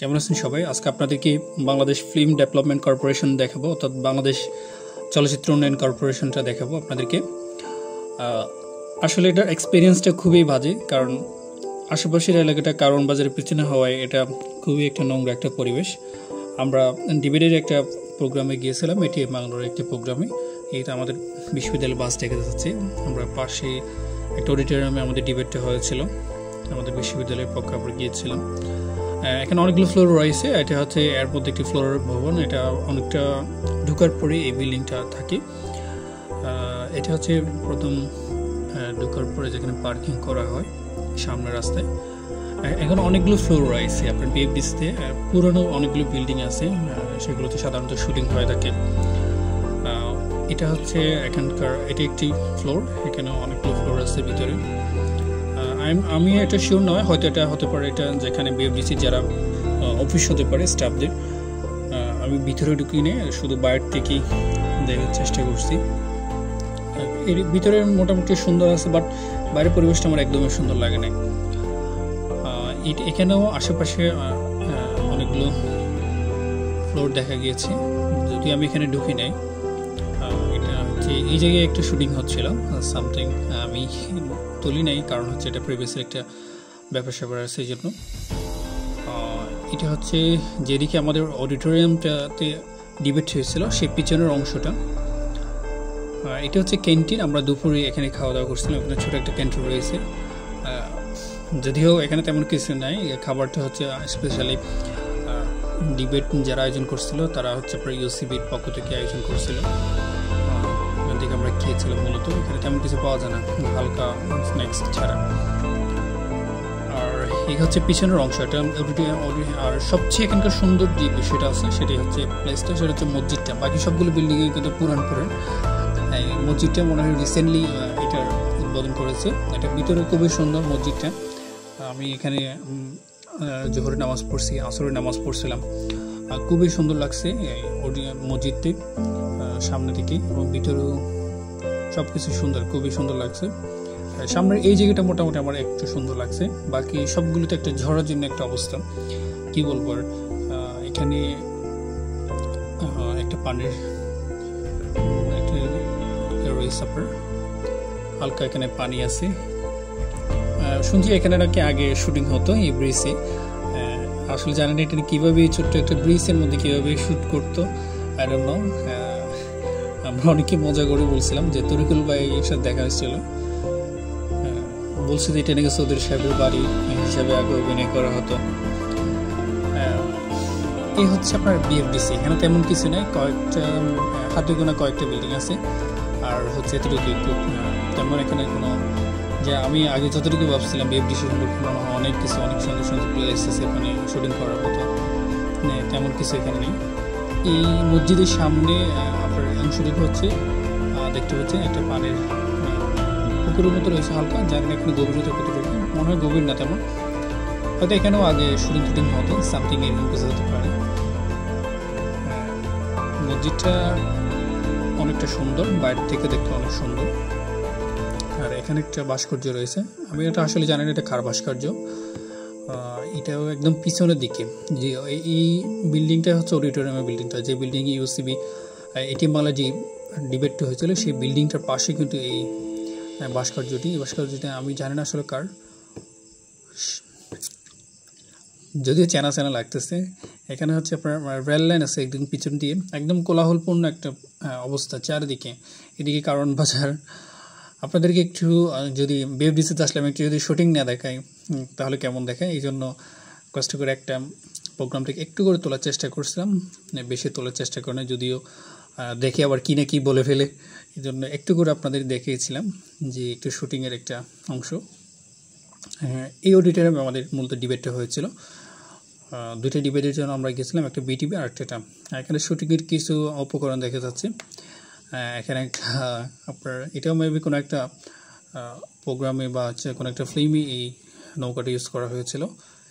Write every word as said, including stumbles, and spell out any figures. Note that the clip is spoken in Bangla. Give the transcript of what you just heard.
কেমন আছেন সবাই? আজকে আপনাদেরকে বাংলাদেশ ফিল্ম ডেভেলপমেন্ট কর্পোরেশন দেখাবো, অর্থাৎ বাংলাদেশ চলচ্চিত্র উন্নয়ন কর্পোরেশনটা দেখাবো আপনাদেরকে। আসলে এটার এক্সপিরিয়েন্সটা খুবই বাজে, কারণ আশেপাশের এলাকাটা কারণ বাজারের পিছনে হওয়ায় এটা খুবই একটা নোংরা একটা পরিবেশ। আমরা ডিবেটের একটা প্রোগ্রামে গিয়েছিলাম, এটি বাংলার একটি প্রোগ্রামে। এইটা আমাদের বিশ্ববিদ্যালয়ের বাস দেখা যাচ্ছে। আমরা পাশে একটা অডিটোরিয়ামে আমাদের ডিবেটটা হয়েছিল, আমাদের বিশ্ববিদ্যালয়ের পক্ষে আমরা গিয়েছিলাম। এখানে অনেকগুলো ফ্লোর রয়েছে, এটা হচ্ছে এর মধ্যে একটি ফ্লোরের ভবন। এটা অনেকটা ঢোকার পরে এই বিল্ডিংটা থাকে। এটা হচ্ছে প্রথম ঢোকার পরে যেখানে পার্কিং করা হয় সামনের রাস্তায়। এখন অনেকগুলো ফ্লোর রয়েছে আপনার বিএফডিসিতে। পুরনো অনেকগুলো বিল্ডিং আছে, সেগুলোতে সাধারণত শুটিং হয়ে থাকে। এটা হচ্ছে এখানকার, এটি একটি ফ্লোর, এখানে অনেকগুলো ফ্লোর আছে ভিতরে। আমি এটা শিওর নয়, হয়তো এটা হতে পারে এটা যেখানে বিএফডিসি যারা অফিস হতে পারে স্টাফদের। আমি ভিতরে ঢুকি নিয়ে শুধু বাইরে থেকেই দেখার চেষ্টা করছি। এর ভিতরে মোটামুটি সুন্দর আছে, বাট বাইরের পরিবেশটা আমার একদমই সুন্দর লাগে না। এখানেও আশেপাশে অনেকগুলো ফ্লোর দেখা গিয়েছে, যদি আমি এখানে ঢুকি নাই। এটা হচ্ছে এই জায়গায় একটা শুটিং হচ্ছিল সামথিং, আমি তুলি নাই কারণ হচ্ছে এটা প্রিভিয়াসের একটা ব্যাপার স্যাপার আছে এই জন্য। এটা হচ্ছে যেদিকে আমাদের অডিটোরিয়ামটাতে ডিবেট হয়েছিল সেই পিছনের অংশটা। এটা হচ্ছে ক্যান্টিন, আমরা দুপুরে এখানে খাওয়া দাওয়া করছিলাম। এখানে ছোটো একটা ক্যান্টিন রয়েছে, যদিও এখানে তেমন কিছু নাই। খাবারটা হচ্ছে স্পেশালি ডিবেট যারা আয়োজন করছিল তারা হচ্ছে প্রায় ইউসিবির পক্ষ থেকে আয়োজন করছিল। এখান থেকে আমরা খেয়েছিলাম। মূলত এখানে তেমন কিছু পাওয়া যায় না, হালকা স্ন্যাক্স ছাড়া। আর এই হচ্ছে পিছনের অংশ, এটা আর সবচেয়ে এখানকার সুন্দর যে বিষয়টা আছে সেটাই হচ্ছে প্লেসটা, সেটা হচ্ছে মসজিদটা। বাকি সবগুলো বিল্ডিংয়ে কিন্তু পুরান পুরান, এই মসজিদটা মনে হয় রিসেন্টলি এটার উদ্বোধন করেছে। এটা ভিতরে খুবই সুন্দর মসজিদটা। আমি এখানে জোহরের নামাজ পড়ছি, আসরের নামাজ পড়ছিলাম, খুবই সুন্দর লাগছে মসজিদটি সামনে থেকে, এবং ভিতরেও সব কিছু সুন্দর, খুবই সুন্দর লাগছে। সামনের এই জায়গাটা মোটামুটি আমার একটু সুন্দর লাগছে, বাকি সবগুলোতে একটা ঝড়ার জন্য একটা অবস্থা, কি বলবো। আর এখানে একটা পানির একটা রয়েছে, হালকা এখানে পানি আছে। শুনছি এখানে নাকি আগে শুটিং হতো এই ব্রিজে। আসলে জানেন এটা কীভাবে ছোট্ট একটা ব্রিজের মধ্যে কীভাবে শ্যুট করতো, আই ডোন্ট নো। আমরা অনেকে মজা করে বলছিলাম যে তরিকুল ভাই এর সাথে দেখা হয়েছিল, বলছে যে এটা নাকি চৌধুরী সাহেবের বাড়ি হিসাবে আগে অভিনয় করা হতো। এই হচ্ছে আপনার বিএফডিসি। এখানে তেমন কিছু নেই, কয়েকটা হাতে গোনা কয়েকটা বিল্ডিং আছে, আর হচ্ছে এতটুকু তেমন এখানে কোনো, যে আমি আগে যতটুকু ভাবছিলাম বিএফডিসি সম্পর্কে অনেক কিছু, অনেক সুন্দর সুন্দর প্লেস আছে এখানে শুটিং করার মতো, তেমন কিছু এখানে নেই। এই মসজিদের সামনে আপনার অংশটুকু হচ্ছে দেখতে পাচ্ছেন একটা পানির পুকুরের মতো রয়েছে হালকা, যার এখানে গভীরতা কতটুকু মনে হয় গভীর না তেমন, হয়তো এখানেও আগে শুটিং টুটিং হতো, সামথিং এরকম কিছু হতে পারে। মসজিদটা অনেকটা সুন্দর, বাইরে থেকে দেখতে অনেক সুন্দর। আর এখানে একটা ভাস্কর্য রয়েছে, আমি এটা আসলে জানি না এটা কার ভাস্কর্য। এটাও একদম পিছনের দিকে, যে এই বিল্ডিংটা হচ্ছে অডিটোরিয়ামের বিল্ডিংটা, যে বিল্ডিং ইউসিবি এটি মালা যে ডিবেটটা হয়েছিল সেই বিল্ডিংটার পাশে কিন্তু এই ভাস্কর্যটি। এই ভাস্কর্যটি আমি জানি না আসলে কার, যদিও চেনা চেনা লাগতেছে। এখানে হচ্ছে আপনার রেল লাইন আছে একদম পিছন দিয়ে, একদম কোলাহলপূর্ণ একটা অবস্থা চারিদিকে। এদিকে কারণ বাজার। আপনাদেরকে একটু যদি বিএফডিসিতে আসলে আমি একটু যদি শুটিং না দেখাই তাহলে কেমন দেখায়, এই জন্য কষ্ট করে একটা প্রোগ্রামটাকে একটু করে তোলার চেষ্টা করছিলাম, বেশি তোলার চেষ্টা করে না, যদিও দেখে আবার কি না কি বলে ফেলে, এই জন্য একটু করে আপনাদের দেখিয়েছিলাম যে একটু শুটিংয়ের একটা অংশ। এই অডিটোরিয়ামে আমাদের মূলত ডিবেটটা হয়েছিল। দুইটা ডিবেটের জন্য আমরা গেছিলাম, একটা বিটিভি আর একটা। এখানে শুটিংয়ের কিছু উপকরণ দেখা যাচ্ছে। এখানে একটা আপনার এটাও মেবি কোনো একটা প্রোগ্রামে বা হচ্ছে কোনো একটা ফিল্মে এই নৌকাটা ইউজ করা হয়েছিল।